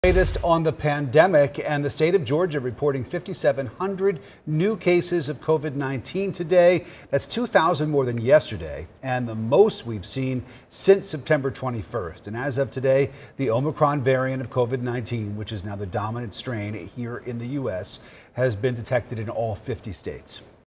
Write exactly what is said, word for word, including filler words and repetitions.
Latest on the pandemic, and the state of Georgia reporting five thousand seven hundred new cases of COVID nineteen today. That's two thousand more than yesterday and the most we've seen since September twenty-first. And as of today, the Omicron variant of COVID nineteen, which is now the dominant strain here in the U S, has been detected in all fifty states.